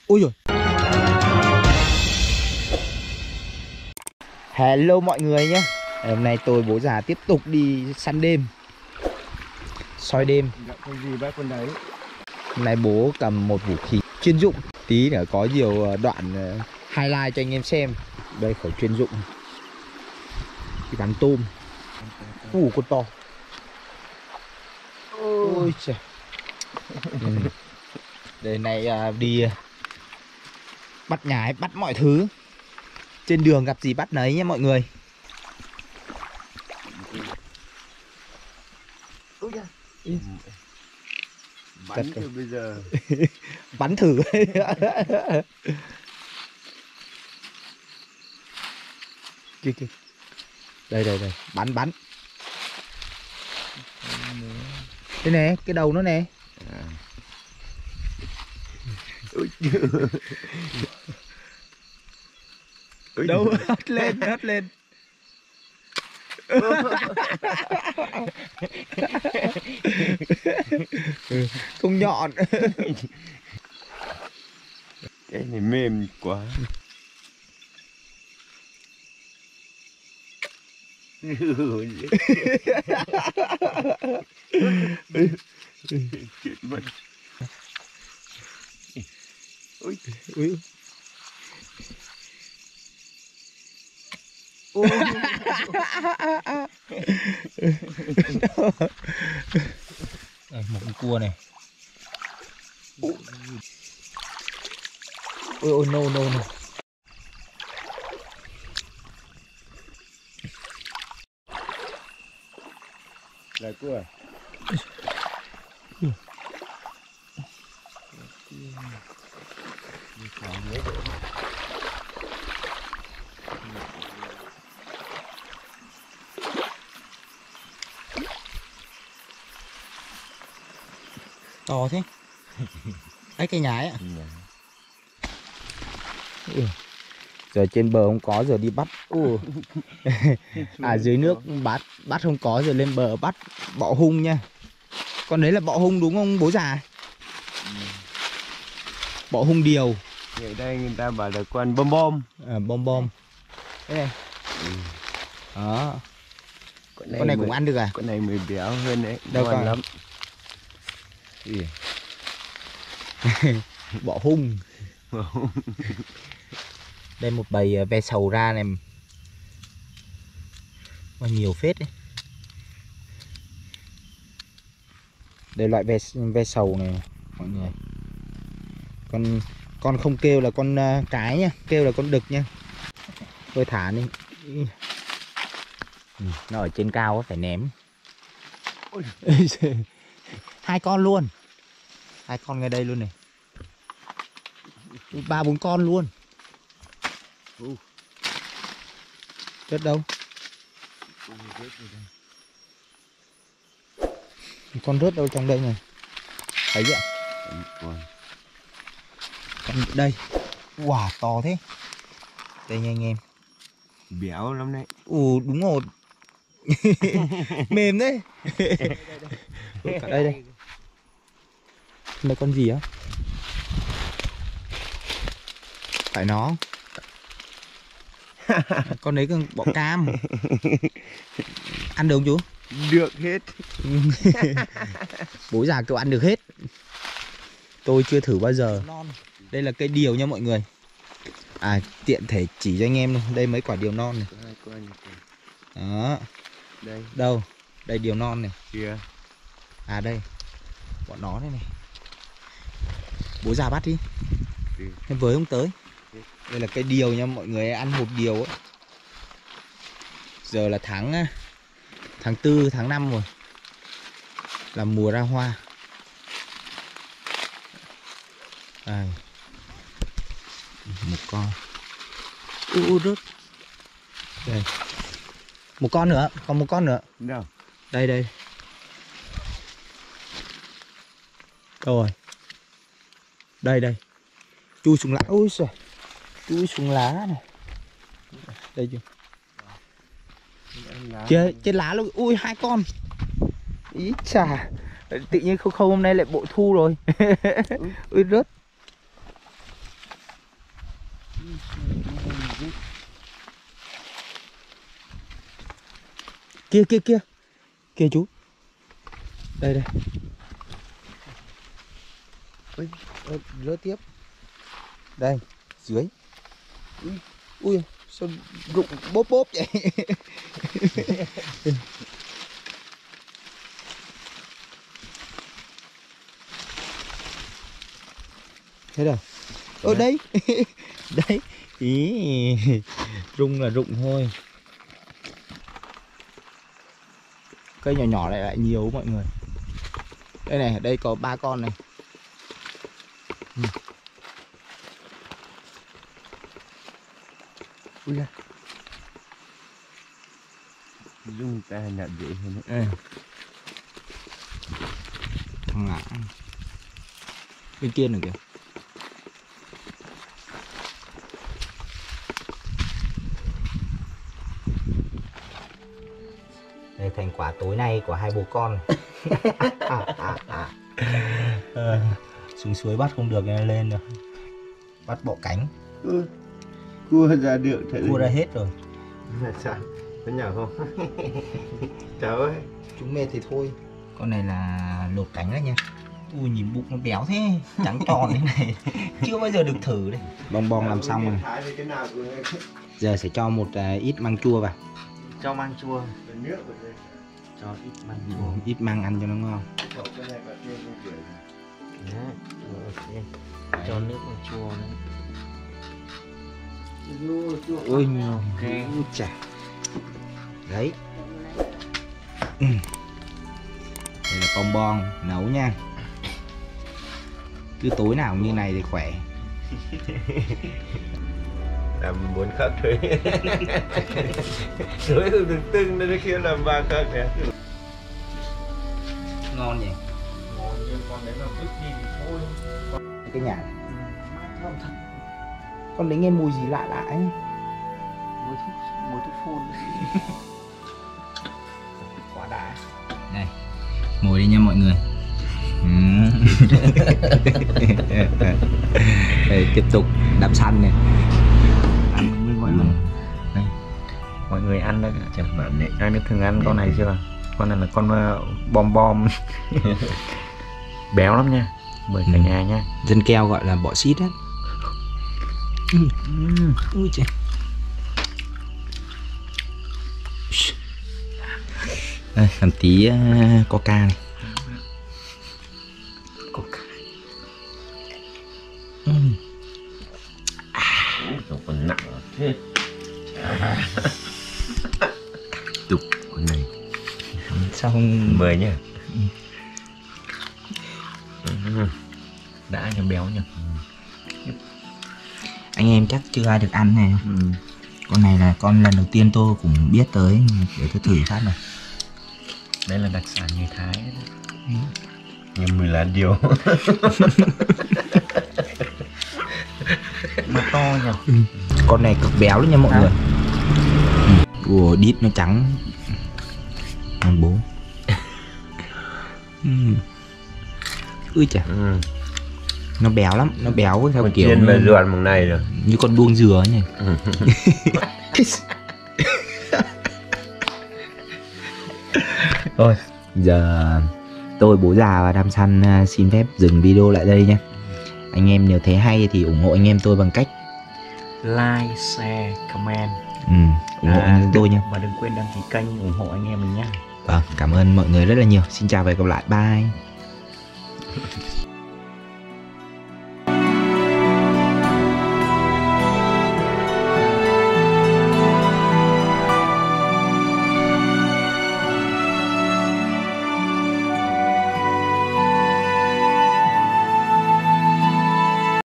Ôi rồi. Hello mọi người nhé. Hôm nay tôi bố già tiếp tục đi săn đêm, soi đêm. Con gì bác con đấy. Hôm nay bố cầm một vũ khí chuyên dụng. Tí nữa có nhiều đoạn highlight cho anh em xem. Đây khẩu chuyên dụng đi bắn tôm. Con to. Ôi trời. Đây này đi bắt nhái, bắt mọi thứ. Trên đường gặp gì bắt nấy nhé mọi người. Bắn từ bây giờ. Bắn thử. Kìa. Đây, bắn. Đây nè, cái đầu nó nè. Đâu, hất lên. Không nhọn. Cái này mềm quá. Chuyện mất. Ui. Một con cua này. Ôi no. Là cua. To thế. Ấy cây nhái ạ. Giờ trên bờ không có, giờ đi bắt. Dưới nước bắt không có, giờ lên bờ bắt bọ hung nha. Con đấy là bọ hung đúng không bố già? Bọ hung điều. Ở đây người ta bảo là con bom. Bom. Đây này. Đó. Con này cũng ăn được à? Con này mới béo hơn đấy. Đâu ngon lắm. Bọ hung. Đây một bầy ve sầu ra này. Mà nhiều phết đấy. Đây loại ve sầu này mọi người. Con không kêu là con cái nhá, kêu là con đực nhá. Tôi thả đi. Nó ở trên cao phải ném. Hai con luôn. Hai con ngay đây luôn này. 3-4 con luôn. Rớt đâu? Con rớt đâu trong đây này. Thấy ạ? Con đây. Wow, to thế. Đây nha anh em. Béo lắm đấy. Đúng rồi. Mềm đấy. Cả đây. Đây con gì á? Phải nó. Con đấy con bọ cam. Ăn được không chú? Được hết. Bố già kêu ăn được hết. Tôi chưa thử bao giờ. Đây là cây điều nha mọi người. Tiện thể chỉ cho anh em luôn. Đây mấy quả điều non này. Đó. Đây. Đâu? Đây điều non này. Kìa. Đây. Bọn nó đây này. Bố già bắt đi. Em với không tới. Đây là cây điều nha mọi người, ăn hộp điều ấy. Giờ là tháng 4, tháng 5 rồi. Là mùa ra hoa. Đây. Một con. Rớt. Đây. Một con nữa, còn một con nữa. Đâu? Đây. Rồi. Đây. Chui xuống lá. Ôi giời. Chui xuống lá này. Đây chưa? Trên lá luôn. Ui 2 con. Ý chà. Tự nhiên không hôm nay lại bội thu rồi. Ui rớt. Kia kia kia. Kia chú. Đây đây. Ui, rớt tiếp. Đây, dưới. Ui, sao rụng bốp bốp vậy? Thế rồi. Ở đây. Đấy. Ý. Rung là rụng thôi. Cây nhỏ nhỏ này lại nhiều mọi người. Đây này, đây có 3 con này. Ui da. Dung ta nhặt vậy hơn Ê. Thằng ngã. Bên kia nữa kìa. Đây thành quả tối nay của hai bố con. Xuống suối bắt không được nên lên rồi. Bắt bọ cánh. cua ra được thật. Cua ra hết rồi. Là sao? Có nhỏ không? Trời ơi. Chúng mệt thì thôi. Con này là lột cánh đấy nha. Ui nhìn bụng nó béo thế. Trắng tròn thế này. Chưa bao giờ được thử đấy. Bong bong làm xong rồi. Giờ sẽ cho một ít măng chua vào. Cho măng chua. Cho ít măng chua. Ít măng ăn cho nó ngon. Đấy, ok. Cho nước măng chua nữa. Ôi Ok. chà. Đấy. Đây là bong bon nấu nha. Cứ tối nào như này thì khỏe. Làm muốn khắc thôi. Rồi được tưng nó kia làm ba khắc nè. Ngon nhỉ. Ngon nhưng con đấy mà vứt đi thì thôi. Cái nhà này. Thơm thật. Con đấy nghe mùi gì lạ lạ ấy. Mùi thuốc phun. Quá đã. Này, ngồi đi nha mọi người. Đây, tiếp tục đạp săn này. Ăn với mọi người. Đây. Mọi người ăn đó chẳng bạn đấy. Ai đã từng ăn con này chưa? Con này là con bom bom. Béo lắm nha. Mời cả nhà nha. Dân keo gọi là bọ xít á. Ui trời. Đây, làm tí coca này. Coca. Nó còn nặng thế. Tục con này. Sao không Mời nhá. Đã cho béo nhỉ. anh em chắc chưa ai được ăn này. Con này là con lần đầu tiên tôi cũng biết tới, để tôi thử phát này. Đây là đặc sản người Thái. Nhưng mười là điều. Mà to nhỉ. Con này cực béo đấy nha mọi người. Ủa đít nó trắng. Ngon bố. Ui chà. Nó béo lắm, nó béo theo Con kiểu chiên về ruột một này rồi. như con đuông dừa ấy nhỉ. Thôi giờ tôi bố già và Đam Săn xin phép dừng video lại đây nha. Anh em nếu thấy hay thì ủng hộ anh em tôi bằng cách Like, share, comment. ủng hộ anh em tôi nha. Và đừng quên đăng ký kênh ủng hộ anh em mình nhé. Vâng, cảm ơn mọi người rất là nhiều. Xin chào và hẹn gặp lại. Bye.